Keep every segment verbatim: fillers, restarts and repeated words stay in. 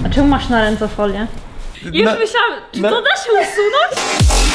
A czemu masz na ręce folię? Już na, myślałam, czy na... to da się usunąć?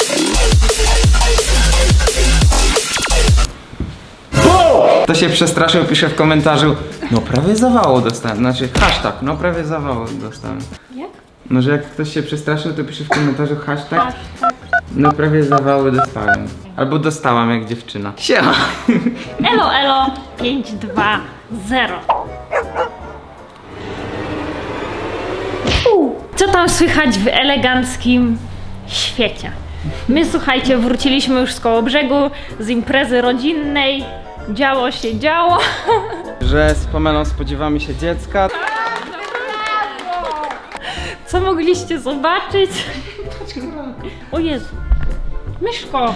Kto się przestraszył, pisze w komentarzu: no prawie zawału dostałem, znaczy hashtag, no prawie zawału dostałem. Jak? No, że jak ktoś się przestraszył, to pisze w komentarzu hashtag, hashtag. No prawie zawału dostałem. Albo dostałam jak dziewczyna. Siema! Elo, elo, pięć dwa zero. Co tam słychać w eleganckim świecie? My, słuchajcie, wróciliśmy już z Kołobrzegu, z imprezy rodzinnej. Działo się działo. Że z Pamelą spodziewamy się dziecka. Co mogliście zobaczyć? O Jezu. Myszko.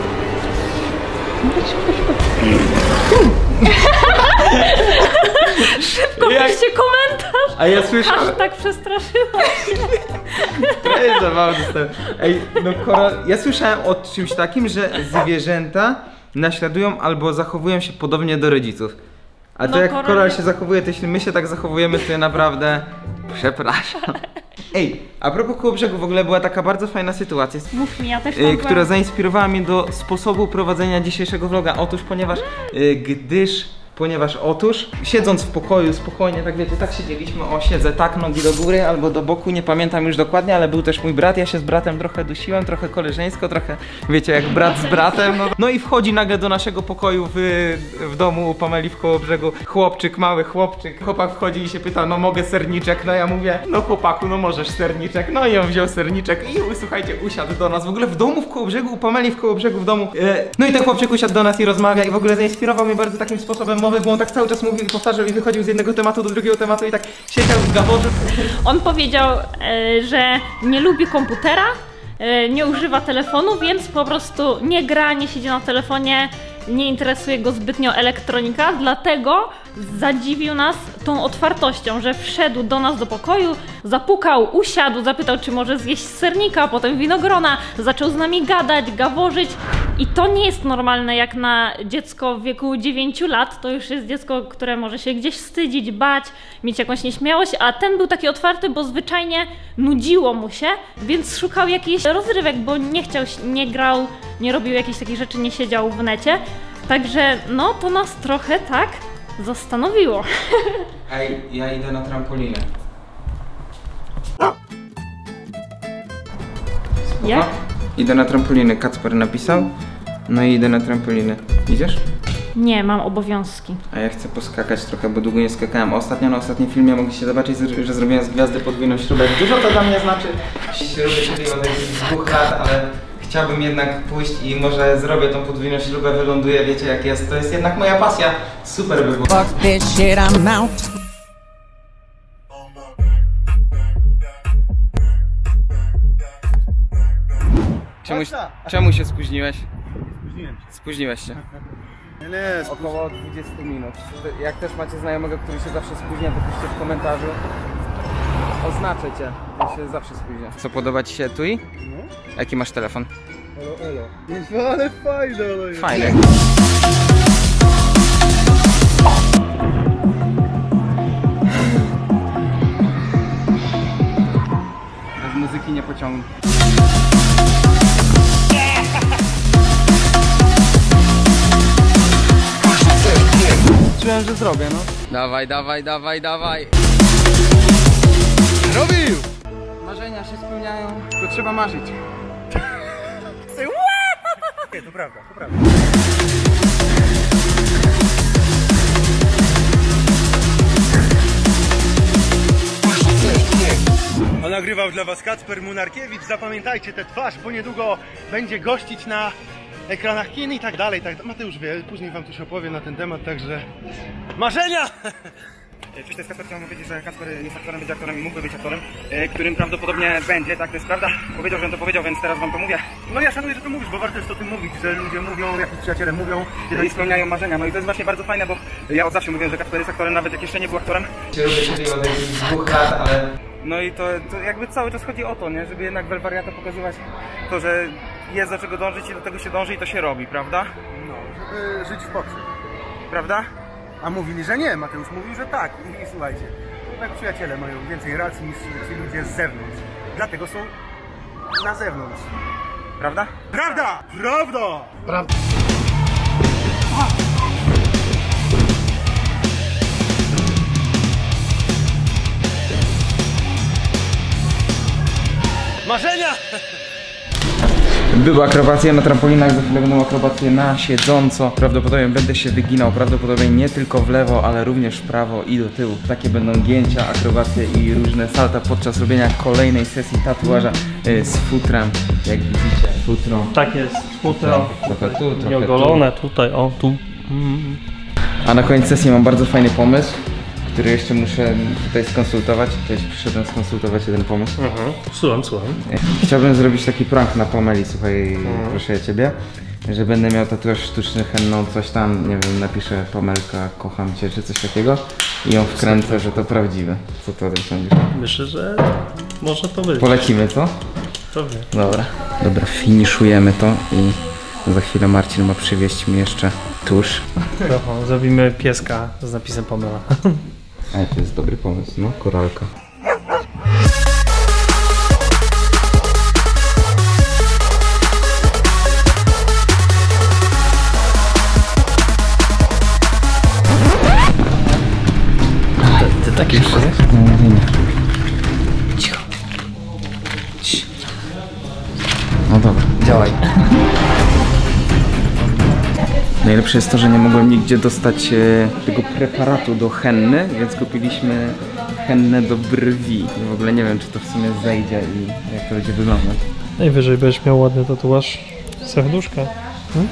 Szybko Jak... piszcie komentarz. A ja słyszę... Aż tak przestraszyłam się. Prawie zawału dostałem. Ej, no Kora, ja słyszałem o czymś takim, że zwierzęta naśladują albo zachowują się podobnie do rodziców. A to no, jak Koral się zachowuje, to jeśli my się tak zachowujemy, to ja naprawdę przepraszam. Ej, a propos Kołobrzegu, w ogóle była taka bardzo fajna sytuacja, Mów mi, ja też y, która zainspirowała mnie do sposobu prowadzenia dzisiejszego vloga. Otóż, ponieważ, y, gdyż Ponieważ otóż, siedząc w pokoju spokojnie, tak wiecie, tak siedzieliśmy, o siedzę tak, nogi do góry albo do boku, nie pamiętam już dokładnie, ale był też mój brat, ja się z bratem trochę dusiłem, trochę koleżeńsko, trochę, wiecie, jak brat z bratem. No, no i wchodzi nagle do naszego pokoju w, w domu u Pameli w Kołobrzegu chłopczyk, mały chłopczyk. Chłopak wchodzi i się pyta, no mogę serniczek? No ja mówię, no chłopaku, no możesz serniczek. No i on wziął serniczek i słuchajcie, usiadł do nas. W ogóle w domu w Kołobrzegu, u Pameli w Kołobrzegu w domu. E, no i ten chłopczyk usiadł do nas i rozmawia i w ogóle zainspirował mnie bardzo takim sposobem mowy, bo on tak cały czas mówił i powtarzał i wychodził z jednego tematu do drugiego tematu i tak siedział w gaworze. On powiedział, e, że nie lubi komputera, e, nie używa telefonu, więc po prostu nie gra, nie siedzi na telefonie, nie interesuje go zbytnio elektronika, dlatego zadziwił nas tą otwartością, że wszedł do nas do pokoju, zapukał, usiadł, zapytał, czy może zjeść sernika, potem winogrona, zaczął z nami gadać, gaworzyć. I to nie jest normalne jak na dziecko w wieku dziewięciu lat, to już jest dziecko, które może się gdzieś wstydzić, bać, mieć jakąś nieśmiałość, a ten był taki otwarty, bo zwyczajnie nudziło mu się, więc szukał jakichś rozrywek, bo nie chciał, nie grał, nie robił jakichś takich rzeczy, nie siedział w necie. Także no to nas trochę tak zastanowiło. Ej, ja idę na trampolinę. Jak? Idę na trampolinę, Kacper napisał. No i idę na trampolinę. Idziesz? Nie, mam obowiązki. A ja chcę poskakać trochę, bo długo nie skakałem. Ostatnio na ostatnim filmie mogliście zobaczyć, że zrobiłem z gwiazdy podwójną śrubę. Dużo to dla mnie znaczy. Śruby czyli od jakichś dwóch lat, ale chciałbym jednak pójść i może zrobię tą podwójną śrubę, wyląduję, wiecie jak jest. To jest jednak moja pasja. Super by było. Fuck this shit, I'm out. Czemu, czemu się spóźniłeś? Spóźniłem się. Spóźniłeś się. Nie, nie, około dwudziestu minut. Jak też macie znajomego, który się zawsze spóźnia, to piszcie w komentarzu. Oznaczę cię, ja się zawsze spóźnia. Co, podoba ci się Tui? No. Jaki masz telefon? Elo, elo. No, ale fajne, ale jest. Fajne. Bez muzyki nie pociągnę. Czułem, że zrobię, no. Dawaj, dawaj, dawaj, dawaj. Robił! Marzenia się spełniają, tylko trzeba marzyć. Nie, to prawda, to prawda. A nagrywał dla was Kacper Munarkiewicz. Zapamiętajcie tę twarz, bo niedługo będzie gościć na ekranach kin i tak dalej. Tak. Mateusz wie, później wam coś opowie na ten temat, także marzenia! Coś to jest Kacper, chciałem powiedzieć, że Kacper jest aktorem, będzie aktorem i mógłby być aktorem, którym prawdopodobnie będzie, tak, to jest prawda. Powiedział, że on to powiedział, więc teraz wam to mówię. No ja szanuję, że to mówisz, bo warto jest o tym mówić, że ludzie mówią, jak przyjaciele mówią. I spełniają marzenia, no i to jest właśnie bardzo fajne, bo ja od zawsze mówiłem, że Kacper jest aktorem, nawet jak jeszcze nie był aktorem. Się robię czyli od jakichś dwóch lat, ale... No i to, to jakby cały czas chodzi o to, nie? Żeby jednak w El Wariato pokazywać to, że jest do czego dążyć i do tego się dąży i to się robi, prawda? No, żeby żyć w poprzek. Prawda? A mówili, że nie, Mateusz mówił, że tak. I, i słuchajcie, jak przyjaciele mają więcej racji niż ci ludzie z zewnątrz. Dlatego są na zewnątrz. Prawda? Prawda! Prawda! Prawda. Marzenia! Były akrobacje na trampolinach, za chwilę będą akrobacje na siedząco. Prawdopodobnie będę się wyginał, prawdopodobnie nie tylko w lewo, ale również w prawo i do tyłu. Takie będą gięcia, akrobacje i różne salta podczas robienia kolejnej sesji tatuaża y, z futrem, jak widzicie. Futro. Tak jest, futro. Trochę tu, trochę Nieogolone tutaj, o tu. Mm. A na koniec sesji mam bardzo fajny pomysł, który jeszcze muszę tutaj skonsultować. Tutaj przyszedłem skonsultować ten pomysł. Mhm. Słucham, słucham. Chciałbym zrobić taki prank na Pameli, słuchaj, mhm. proszę ja ciebie, że będę miał tatuaż sztuczny henną, coś tam, nie wiem, napiszę Pamelka, kocham cię, czy coś takiego i ją wkręcę, że to prawdziwe. Co ty o tym sądzisz? Myślę, że może to być. Polecimy, co? To wie. Dobra. Dobra, finiszujemy to i za chwilę Marcin ma przywieźć mi jeszcze tusz. Trochę, zrobimy pieska z napisem Pamela. Ale to jest dobry pomysł, no, koralka. Ty taki jeszcze jest? Nie, nie, nie. Cicho. Cicho. No dobra, działaj. Najlepsze jest to, że nie mogłem nigdzie dostać e, tego preparatu do henny, więc kupiliśmy hennę do brwi. I w ogóle nie wiem, czy to w sumie zejdzie i jak to będzie wyglądać. Najwyżej będziesz miał ładny tatuaż serduszka. Hmm?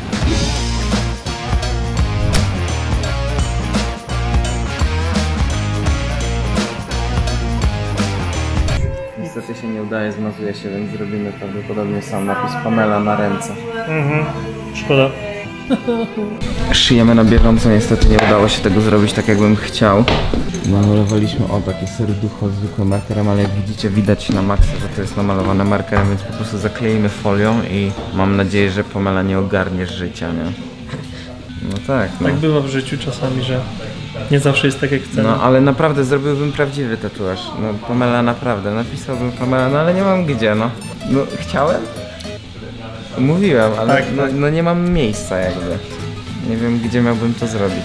Niestety się nie udaje, zmazuje się, więc zrobimy prawdopodobnie sam napis Pamela na ręce. Mhm. Szkoda. Szyjemy na bieżąco, niestety nie udało się tego zrobić tak, jakbym chciał. Namalowaliśmy o takie serducho zwykłym markerem, ale jak widzicie, widać na maksa, że to jest namalowane markerem, więc po prostu zakleimy folią i mam nadzieję, że Pamela nie ogarnie życia, nie? No tak, no. Tak bywa w życiu czasami, że nie zawsze jest tak jak chcemy. No ale naprawdę zrobiłbym prawdziwy tatuaż. No Pamela naprawdę, napisałbym Pamela, no ale nie mam gdzie, no. No chciałem? Mówiłem, ale tak, no, tak. no nie mam miejsca jakby. Nie wiem, gdzie miałbym to zrobić.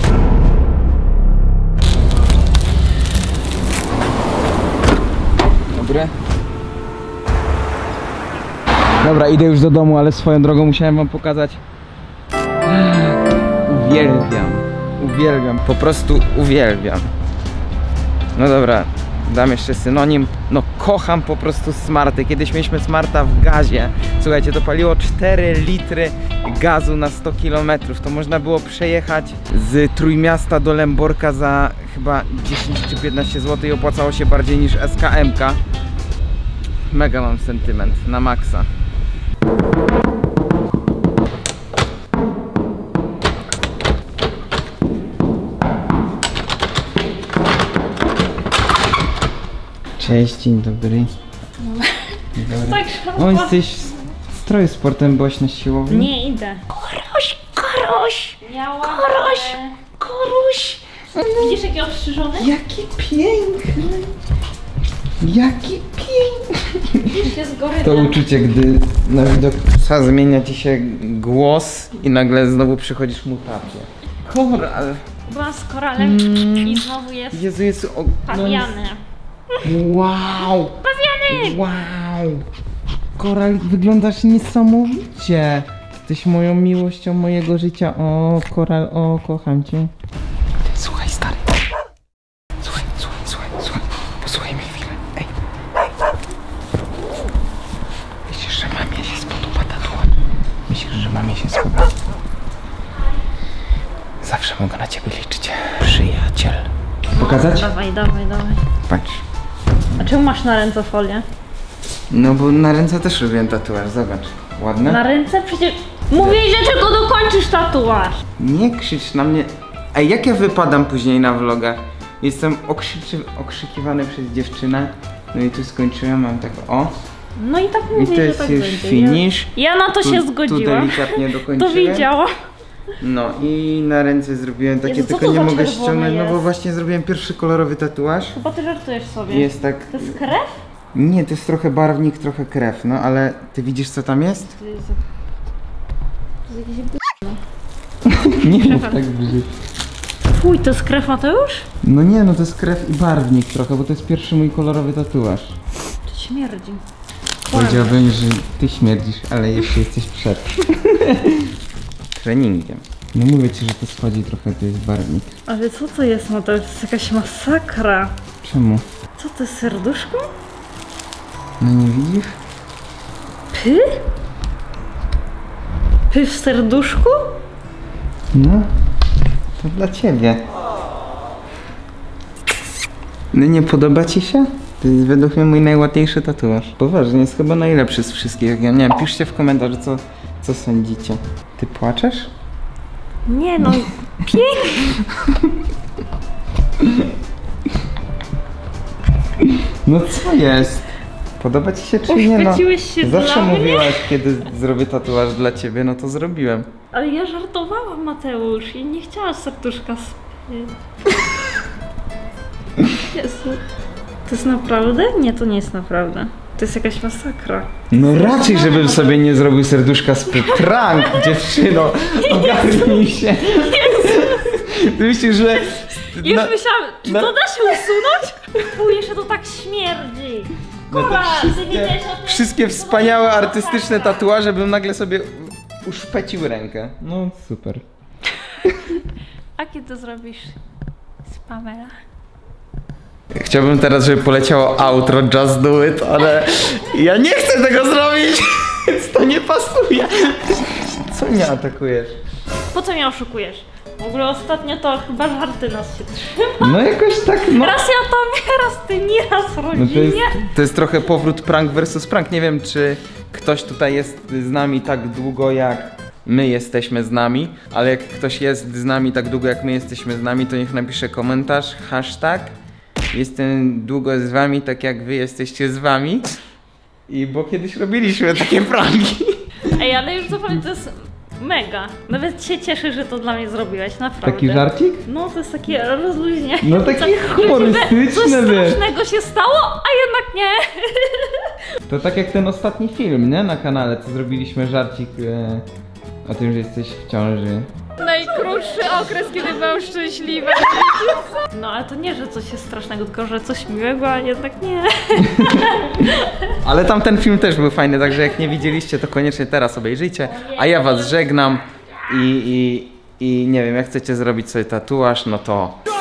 Dobry. Dobra, idę już do domu, ale swoją drogą musiałem wam pokazać. Uwielbiam. Uwielbiam. Po prostu uwielbiam. No dobra. Dam jeszcze synonim. No kocham po prostu smarty. Kiedyś mieliśmy smarta w gazie. Słuchajcie, to paliło cztery litry gazu na sto kilometrów. To można było przejechać z Trójmiasta do Lęborka za chyba dziesięć czy piętnaście złotych i opłacało się bardziej niż S K M ka. Mega mam sentyment na maksa. Cześć, dzień dobry. Dobry. Tak, O, jesteś w stroju sportem, byłaś na siłowni? nie idę. Koruś, koruś, Miałam, koruś, ale- koruś. Widzisz, jaki ostrzyżony? Jaki piękny! Jaki piękny! Jest goryla. To uczucie, gdy na widok psa zmienia ci się głos i nagle znowu przychodzisz mutację. Koral! Byłam z koralem i znowu jest Jezu, Jezu, o, no jest... pawiany. Wow! Pawiany! Wow! Koral, wyglądasz niesamowicie! Jesteś moją miłością mojego życia. O, Koral, o, kocham cię. Słuchaj, stary. Słuchaj, słuchaj, słuchaj, słuchaj. Posłuchaj mnie chwilę. Ej, ej. Myślisz, że mamie się spodoba tatuaż? Myślisz, że mamie się spodoba? Zawsze mogę na ciebie liczyć. Przyjaciel. Pokazać? Dawaj, dawaj, dawaj. Patrz. A czemu masz na ręce folię? No bo na ręce też robiłem tatuaż, zobacz. Ładne? Na ręce? Przecież mówiłeś, że tylko dokończysz tatuaż. Nie krzycz na mnie. A jak ja wypadam później na vlogach? Jestem okrzyczy, okrzykiwany przez dziewczynę. No i tu skończyłem, mam tak o. No i tak I mówię, to jest że tak już będzie. finish. Ja na to Tu- się tu zgodziłam. delikatnie To dokończyłem. widziałam. No i na ręce zrobiłem takie, Jezu, co tylko to nie za mogę czerwone ściągnąć, no bo jest? właśnie zrobiłem pierwszy kolorowy tatuaż. Chyba ty żartujesz sobie. Jest tak... To jest krew? Nie, to jest trochę barwnik, trochę krew, no ale ty widzisz co tam jest? To jest, to jest jakieś... Nie mów tak brzydko. Fuj, to jest krew, Mateusz? No nie, no to jest krew i barwnik trochę, bo to jest pierwszy mój kolorowy tatuaż. To śmierdzi. Powiedziałbym, że ty śmierdzisz, ale jeszcze jesteś przed treningiem. No mówię ci, że to schodzi trochę, to jest barwnik. Ale co to jest, Mateusz? To jest jakaś masakra. Czemu? Co to jest, serduszko? No nie widzisz? Py? Py w serduszku? No, to dla ciebie. No nie podoba ci się? To jest według mnie mój najładniejszy tatuaż. Poważnie, jest chyba najlepszy z wszystkich. Ja nie wiem, piszcie w komentarzu, co, co sądzicie. Ty płaczesz? Nie no, pięknie. No co jest? Podoba ci się czy nie? No, Uświeciłeś się zawsze dla mnie? mówiłaś, kiedy zrobię tatuaż dla ciebie, no to zrobiłem. Ale ja żartowałam, Mateusz, i nie chciałam serduszka spić. Jezu. To jest naprawdę? Nie, to nie jest naprawdę. To jest jakaś masakra. No raczej, żebym sobie nie zrobił serduszka z prank, dziewczyno. Ogarnij się. Ty myślisz, że... Już na- myślałam, czy na- to da się usunąć? Fuj, jeszcze to tak śmierdzi. No to Kola, ty nie wszystkie, wiesz o tym. wszystkie wspaniałe artystyczne tatuaże bym nagle sobie uszpecił rękę. No super. A kiedy zrobisz z Pamela? Chciałbym teraz, żeby poleciało outro Just Do It, ale ja nie chcę tego zrobić, więc to nie pasuje. Co mnie atakujesz? Po co mnie oszukujesz? W ogóle ostatnio to chyba żarty nas się trzyma. No jakoś tak, no. Raz ja tobie, raz ty nie, raz No to, rodzinie. jest, to jest trochę powrót prank versus prank. Nie wiem, czy ktoś tutaj jest z nami tak długo, jak my jesteśmy z nami, ale jak ktoś jest z nami tak długo, jak my jesteśmy z nami, to niech napisze komentarz, hashtag jestem długo z wami, tak jak wy jesteście z wami. I bo kiedyś robiliśmy takie pranki. Ej, ale już zupełnie to jest mega. Nawet się cieszę, że to dla mnie zrobiłeś, naprawdę. Taki żarcik? No, to jest takie rozluźnienie. No taki Tak, humorystyczny, coś wiesz. strasznego się stało, a jednak nie. To tak jak ten ostatni film, nie? Na kanale, co zrobiliśmy żarcik e, o tym, że jesteś w ciąży. Najkrótszy okres, kiedy byłam szczęśliwa. No, ale to nie, że coś jest strasznego, tylko że coś miłego, a jednak nie. Ale tamten film też był fajny, także jak nie widzieliście, to koniecznie teraz obejrzyjcie. A ja was żegnam i, i, i nie wiem, jak chcecie zrobić sobie tatuaż, no to